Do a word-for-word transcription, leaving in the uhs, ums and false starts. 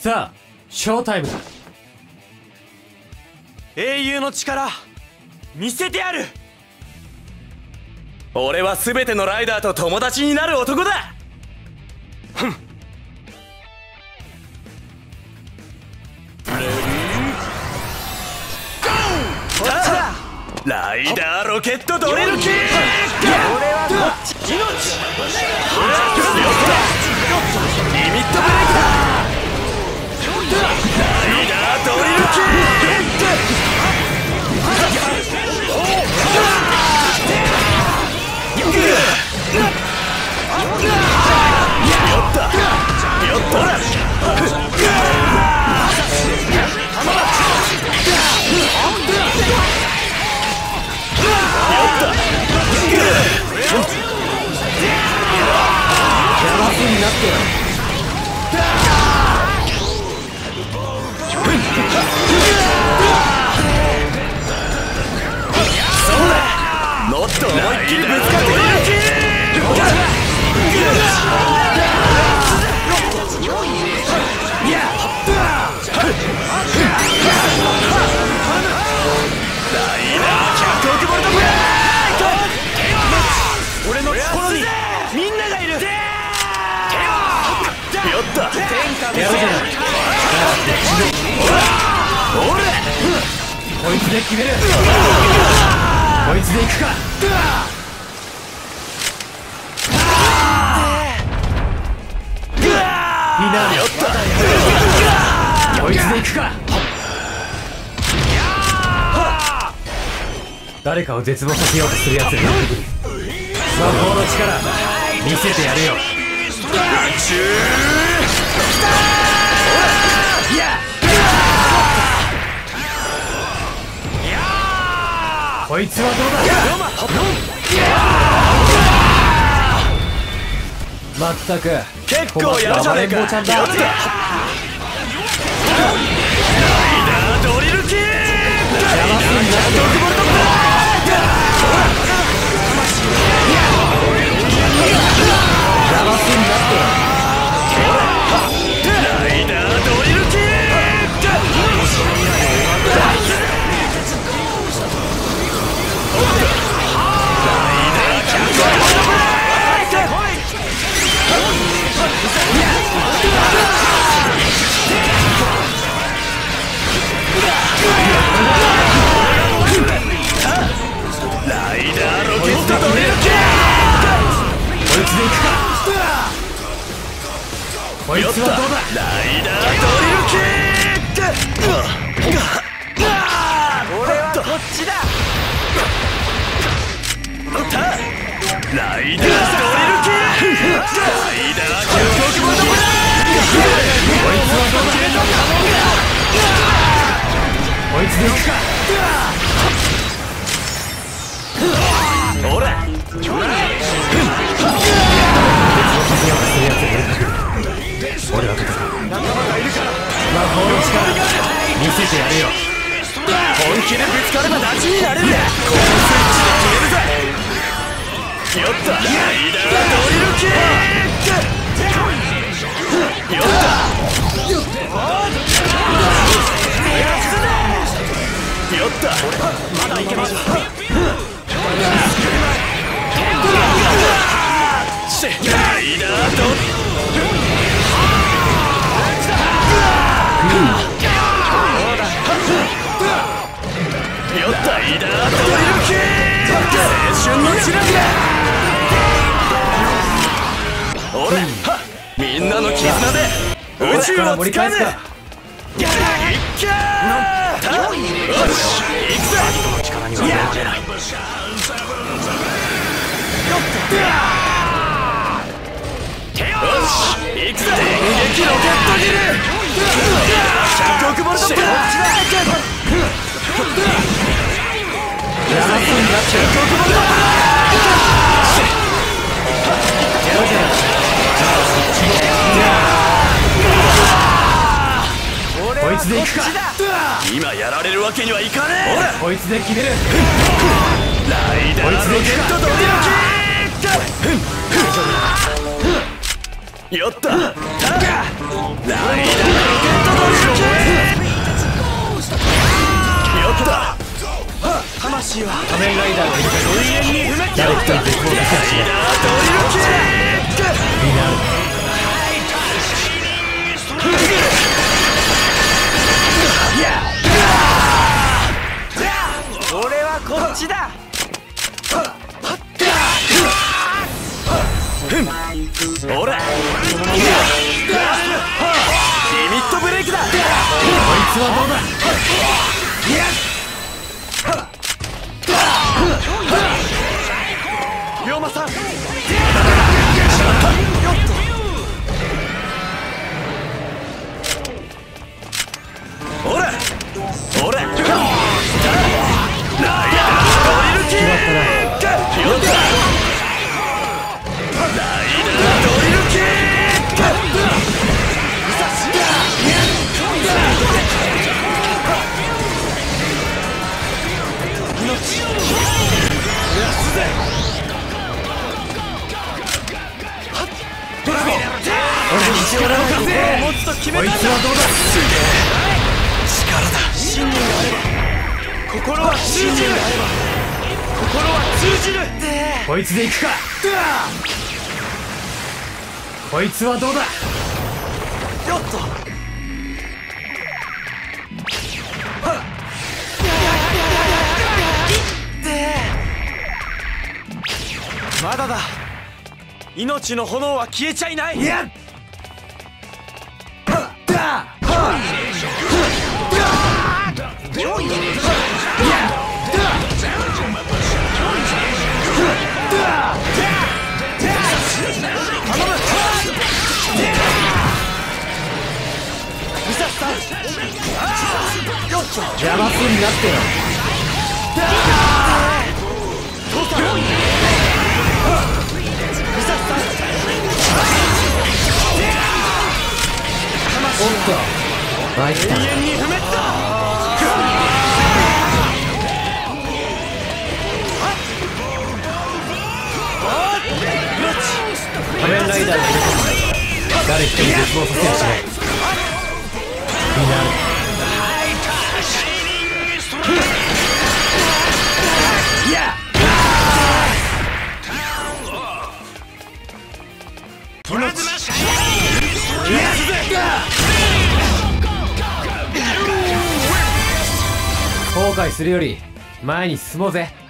さあショータイムだ。 英雄の力見せてやる。 俺は全てのライダーと友達になる男だ。ふん。ライダーロケットドリルキック。 俺はこっち命。 リミットブレイクだ。ライダードリルキック。よったよったもっと思いっきりぶつかってこい。 俺のところにみんながいる。 よった天下無双。 おれこいつで決める。こいつで行くか。フィナーレ。 よったこいつで行くか。誰かを絶望させようとするやつに魔法の力見せてやるよ。こいつはどうだ。まったく結構やるじゃねえか。よったライダードリルキック。ライダーキャットボルトブレイク。ライダードリルキック。ライダーロケットドリルキック。 こいつで行くか。こいつはどうだ。 ライダードリルキック。 俺はこっちだ。 ライダードリルキック。ライダーキャットボルトブレイク。 こいつはどうだ。こいつで行くか。 ほら俺は勝つ。魔法の力見せてやるよ。 本気でぶつかればダチになれる。このスイッチで決めるぜ。よったライダードリルキック。よったよったまだいけます。ライダードよったライダードリルキック。青春のチラシだ。俺はみんなの絆で宇宙をつかむ。いっきゃー。よし行くぜ。やれない。よし行くぜ。電撃ロケットギル。ひゃくおくボルトブレイク。 こいつで行くか。 今やられるわけにはいかねえ。 こいつで決める。 ライダーロケットドリルキック。よったライダーロケットほらリミットブレイクだ。こいつはどうだ。 龍馬さんほらほらナイダードリルキック。よっナイダードリルキック。ドラゴン俺に力を持つと決めたんだ。こいつはどうだ。すげえ力だ。信念があれば心は通じる。心は通じる。 こいつでいくか。こいつはどうだ。 よっとまだだ。命の炎は消えちゃいない。いや邪魔すんなってよ。おっと参った。 永遠に不滅だ。 仮面ライダーがいるから誰一人絶望させやしない。になる。後悔するより前に進もうぜ。